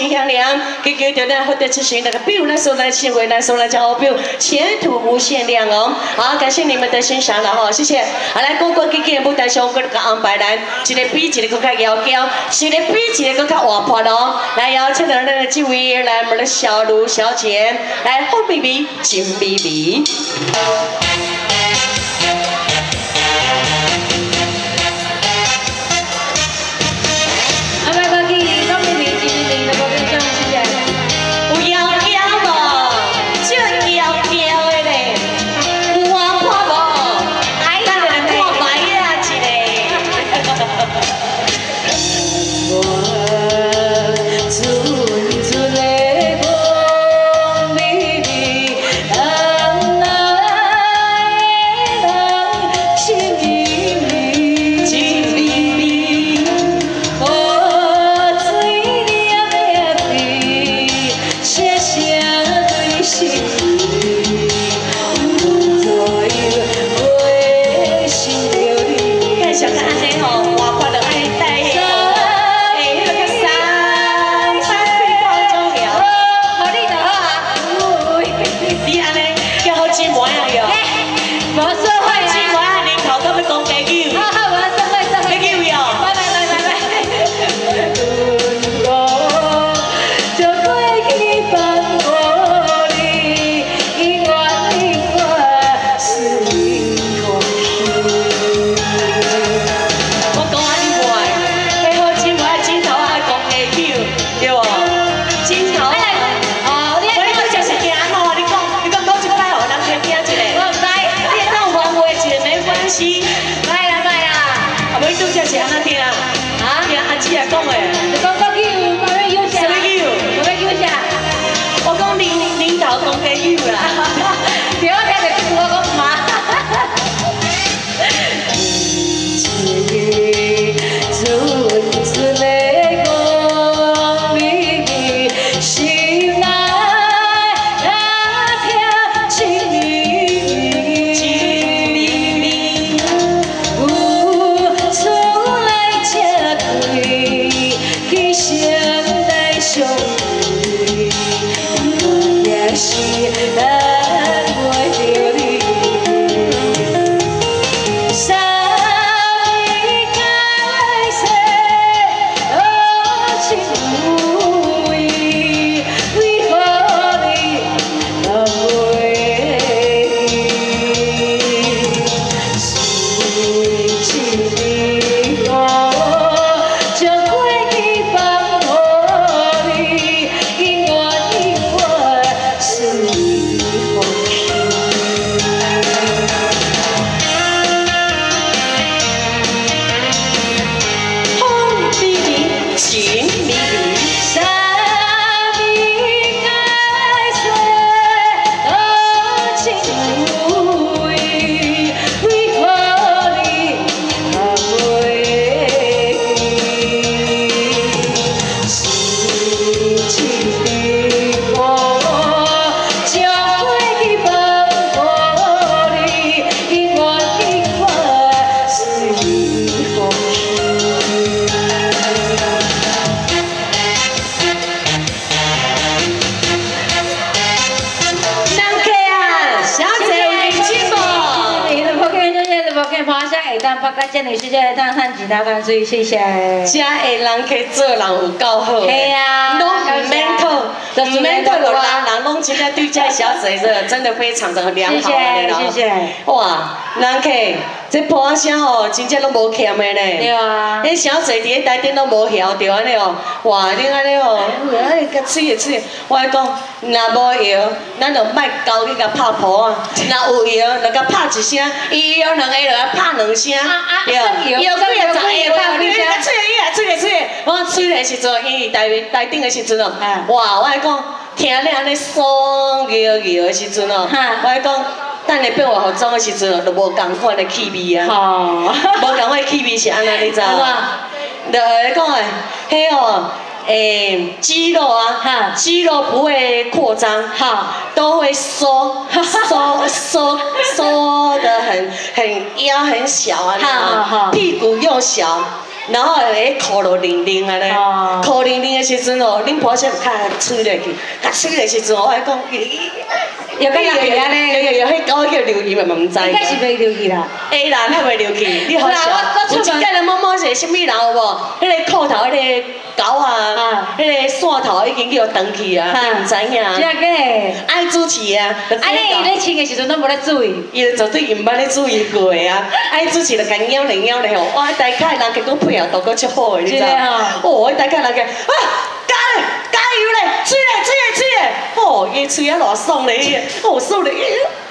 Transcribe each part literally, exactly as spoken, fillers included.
真响亮，祈求着咱获得出席那个表，咱所来亲为咱所来交表，前途无限亮哦。好，感谢你们的欣赏了哈，谢谢。好，来，各国今天的舞台上，各个安排咱一个比一个更加摇摇，一个比一个更加活泼哦。来，邀请到咱的这位来我们的小卢小姐，来红咪咪，金咪咪。 这女士就来当汉吉他干脆，谢谢。 这的人去做人有够好。 系啊， 拢唔免讨，唔免讨落人，人拢真正对这小姐这真的非常的良好的谢谢谢谢。 哇，人客这歌声吼，真正拢无欠的呢。 对啊。 迄小姐伫咧台顶拢无晓着安尼哦。哇，你安尼哦，哎，甲吹的吹，我讲，若无摇，咱就莫交去甲拍婆啊。若有摇，就甲拍一声，伊摇两个就甲拍两声。对，摇几个十个，你你甲吹伊来吹来吹，我吹的时阵，伊台台顶的时阵哦，哇，我讲听你安尼爽摇摇的时阵哦，我讲。等下变化服装的时阵哦，就无共款的气味啊。哦。无共款气味是安怎，你知无？就来讲诶，迄哦，诶，肌肉啊，哈，肌肉不会扩张，哈，都会缩，缩缩缩的很很腰很小啊，哈哈，屁股又小。 然后会哭落零零啊咧，哭零零的时阵哦，恁婆媳较吹落去，较吹的时阵我讲， 又甲流去安尼， 有有有，迄狗叫流去嘛，嘛唔知。 应该是袂流去啦。 会啦，哪会流去？你好笑。有一届咧，某某是啥物人有无？迄个裤头，迄个狗啊，迄个线头已经叫断去啊，你唔知影。 真个。 爱主持啊。 安尼伊咧穿的时阵都无咧注意。 伊就绝对毋捌咧注意过啊！爱主持就甲鸟咧鸟咧吼，哇！大概人结果配合都阁足好诶，你知道？哦，大概人个啊，加咧加油咧，吹咧吹咧吹咧，哦，伊吹啊偌爽咧，哦爽咧，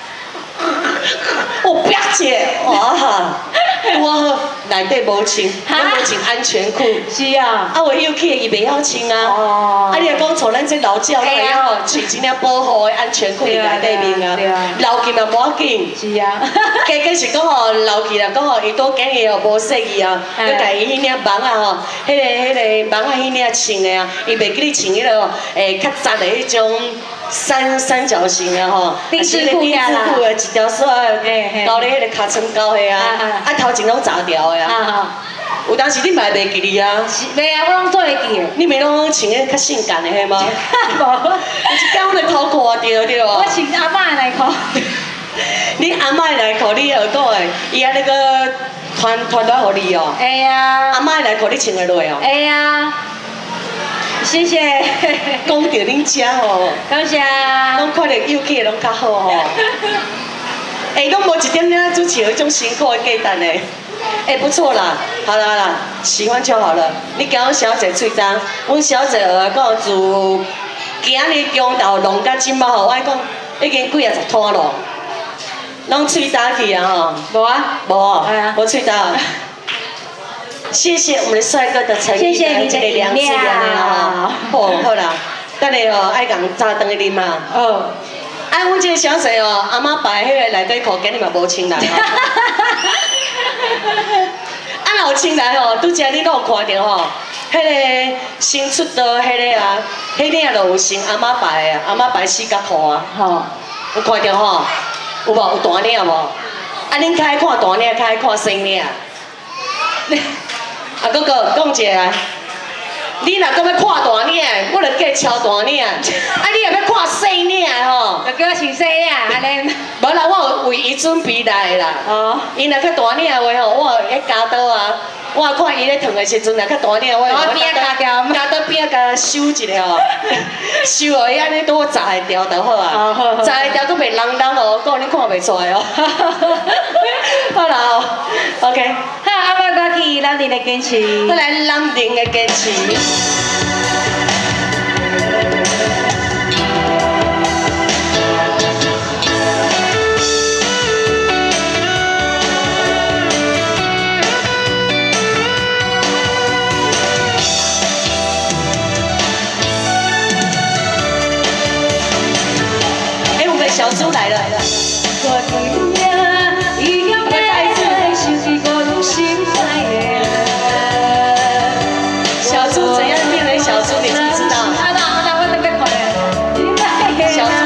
哦啪者，哇哈！我内底无穿，我无穿安全裤。 是啊。 啊，我又去伊袂晓穿啊。 哦。 啊，你若讲像咱这老教会哦，穿一领保护的安全裤伫内底面啊，流去嘛无要紧。 是啊。 加加是讲吼，流去啦，讲吼，伊拄今日哦无洗伊啊，佮家己迄领网啊吼，迄个迄个网啊迄领穿的啊，伊袂记你穿迄个诶较窄的迄种。三三角形的吼， 丁字裤呀啦， 丁字裤的一条线，交咧迄个尻川高的啊，啊头前拢炸掉的啊。有当时你嘛袂记哩啊？ 袂啊，我拢做会记。 你咪拢穿迄较性感的迄吗？无，有一天我咧偷看到对无？ 我穿阿嬷的内裤。 你阿嬷的内裤你学到诶？伊安尼个传传来互你哦。 会啊。 阿嬷的内裤你穿会落哦？ 会啊。谢谢， 讲到恁遮吼， 感谢， 拢看到幼气拢较好吼。哎，拢无一点点主持有一种辛苦的价值呢。哎，不错啦，好啦好啦，喜欢就好了。你交阮小姐喙张，阮小姐学讲自今日中昼弄到即摆吼，我讲已经几啊十摊咯，拢喙焦去啊吼。 无啊， 无啊，无喙焦。谢谢我们的帅哥的诚意跟这个良知啊！哦，好啦，等下哦，爱共早顿去啉嘛。哦，啊，阮这个小姐哦，阿妈摆迄个内底裤今日嘛无穿来哦。啊，若有穿来吼，拄则你都有看到吼，迄个新出道迄个啊，迄领就有穿阿妈摆的啊，阿妈摆四角裤啊。吼，有看到吼？有无？有大领无？啊，恁较爱看大领，较爱看细领。啊，哥哥讲一下，你若讲要看大领，我就计超大领；啊，你若要看细领吼， 就叫我穿细领，安尼。 无啦，我有为伊准备来啦。哦。伊若较大领的话吼，我喺加刀啊，我看伊咧烫的时阵，若较大领，我我边加条，加刀边甲收一下吼，收哦，伊安尼拄好扎会掉就好啊。哦好。扎会掉，佫袂啷啷哦，讲你看袂出来哦。好啦哦 ，OK。 好，阿妈我去南宁的坚持。 我来南宁的坚持。哎，我们的小猪来了。小猪怎样变成小猪？你知不知道？小猪。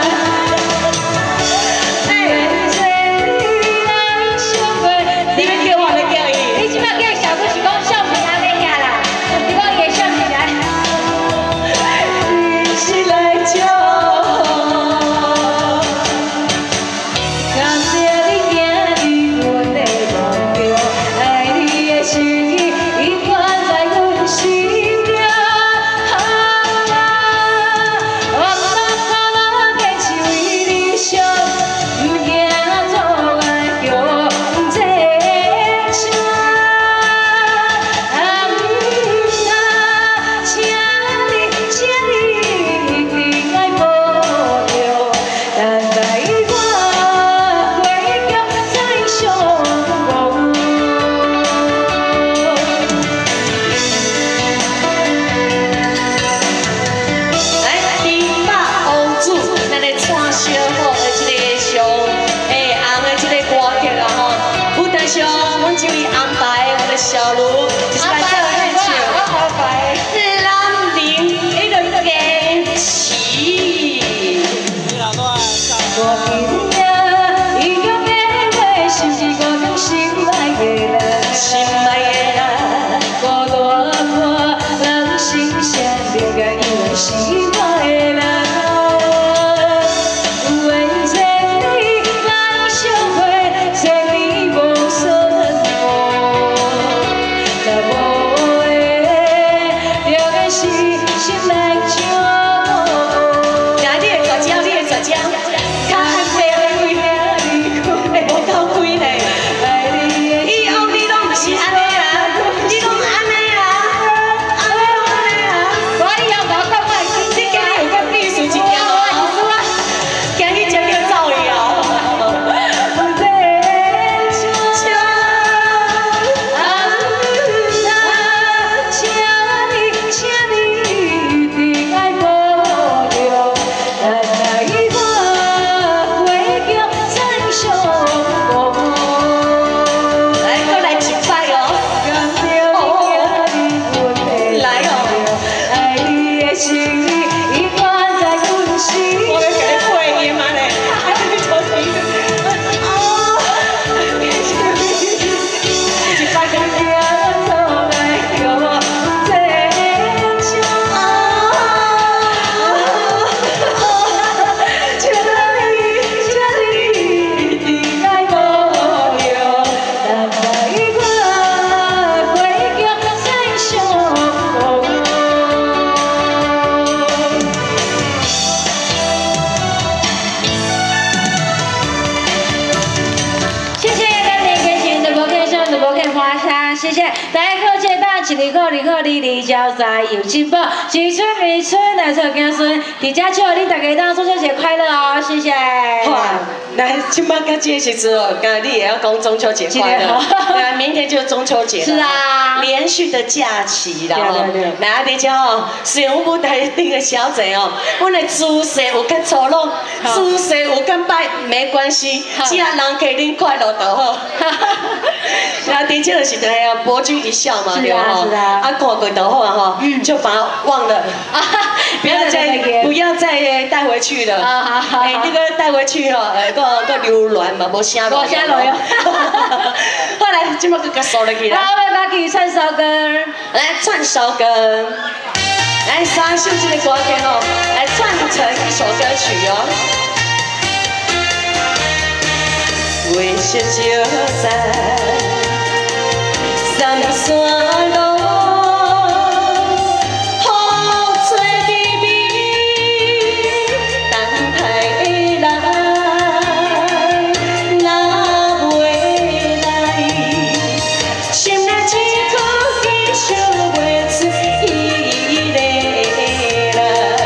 你们叫我来叫伊。 你即摆叫小猪是讲笑皮安尼尔啦，你讲伊会笑起来。 是来叫。感谢你。 谢。大家好，这大一年好，二好，二二交在有进步，新春美春来做子孙，伫遮祝你大家当中秋节快乐哦，谢谢。 好啊，来，今麦到这个时阵哦，刚你也要讲中秋节快乐，对啊，明天就是中秋节了。是啊，连续的假期啦哦。来啊，伫遮哦，虽然我舞台顶的小姐哦，阮的姿势有较粗鲁，姿势有较歹，没关系，只要人客恁快乐就好。然后伫这个是等下博君一笑嘛，对吧？是啊，啊，看过就好啊哈，就把它忘了，不要再不要再带回去了。啊好好。哎，那个带回去哦，呃，个个流乱嘛，无声落。无声落哟。后来今麦个个收了起来。好，我们给唱首歌，来唱首歌，来三首这个歌曲哦，来串成一首歌曲哦。为什就在三山路，好做美美，等待的来，若袂来，心内一颗继续袂出伊个来。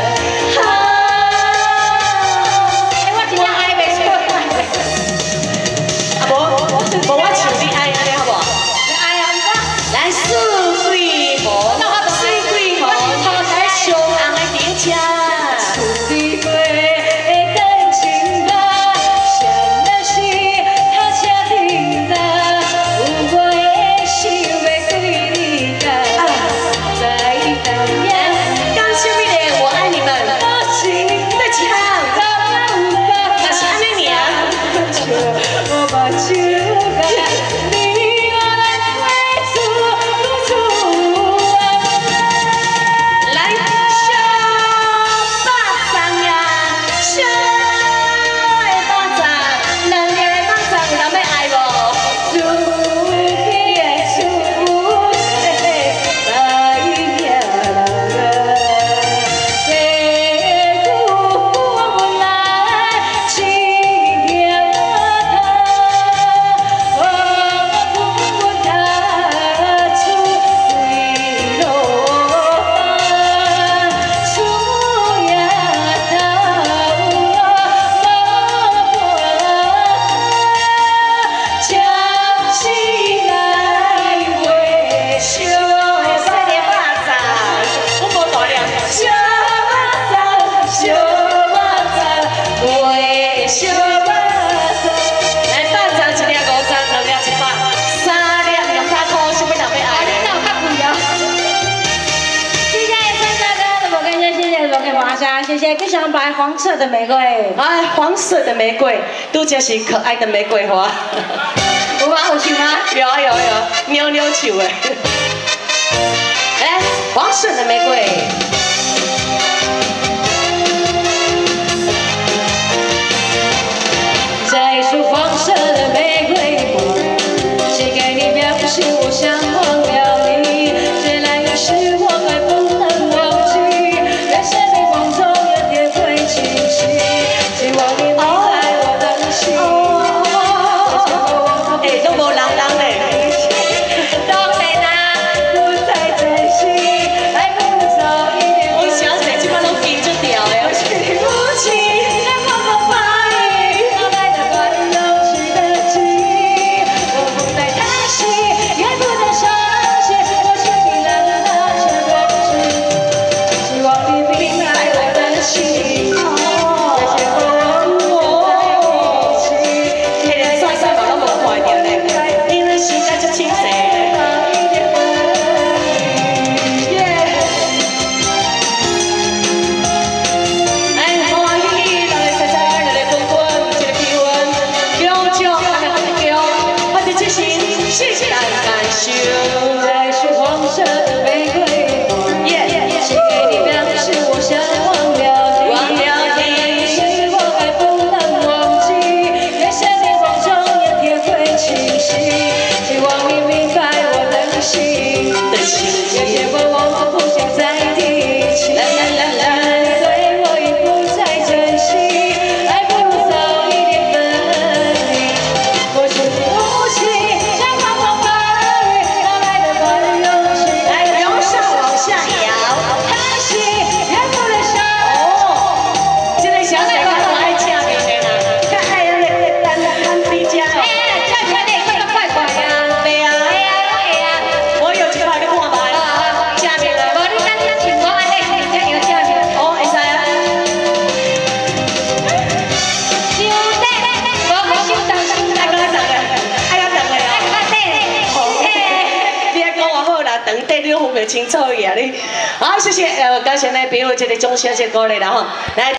哎，我真正爱袂出。啊无，无我唱你爱安尼好无？爱啊，来四季红，四季红，在上红的顶车。四季花会等情人，想的是他车停在，有我的心要对你讲，在等呀。刚什么嘞？我爱你们。对起喊。那是安尼尔。我把手举，你我来为主主。来，小巴掌呀，小的巴掌，两个的巴掌有人要爱无？主的主，在遐人啊，结果来亲娘他，我不踏出归路，出呀头将起来维修。小巴掌，我无大量。小巴掌，小巴掌，维修巴掌。来，巴掌一粒五十，两粒一百，三粒两百块，什么人要爱？你有较贵哦。谢谢陈大哥的我感谢，谢谢我给华莎，谢谢。更想白黄色的玫瑰。哎，黄色的玫瑰，都就是可爱的玫瑰花。有吗？有唱吗？有啊有啊有啊，扭扭唱的。来，黄色的玫瑰。摘一束黄色的玫瑰花，寄给你，表示我想忘了你。虽然有时我还不能忘记，人生的梦中有天会清晰。希望你能在我的心。哎，都无人人嘞。当然啦，不再珍惜，还不早一点。 长短你都分袂清楚伊啊你。好，谢谢呃，感谢咱朋友这个掌声，这鼓励啦吼，来。